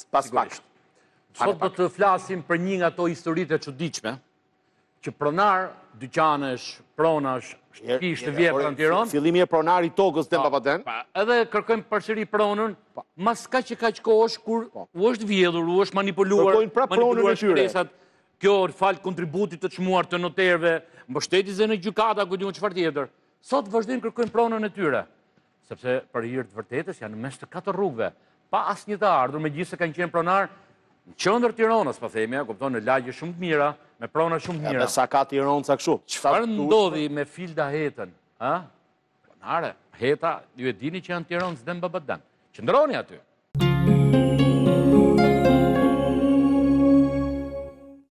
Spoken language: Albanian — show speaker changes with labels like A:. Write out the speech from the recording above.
A: pas pak.
B: Sot do të flasim për një nga ato historitë e çuditshme, që pronar, dyqanesh, pronash, shtëpish të vjetra në Tiranë.
A: Fillimi e pronari tokës Demba Baden.
B: Edhe kërkojmë përsëri pronën, mas kaq e kaq kohësh kur u është vjedhur, u është manipuluar,
A: Kërkojnë prapë pronën e tyre.
B: shpresat. Kjo fal kontributit të çmuar të noterëve, mbështetjes në gjykata, ku diun çfarë tjetër. Sot vazhdojmë kërkojmë pronën e tyre, sepse për hir të vërtetës janë në mes të katër rrugëve, pa asnjë të ardhur, megjithëse kanë qenë pronar në qendër Tiranës, po themi, kupton, në lagje shumë të mira, me prona shumë të mira.
A: Sa ka Tiranca kështu?
B: Çfarë ndodhi me Filda Hetën, ha? Pronare, Heta, ju e dini që janë Tiranë Demba Baden. Qëndroni aty.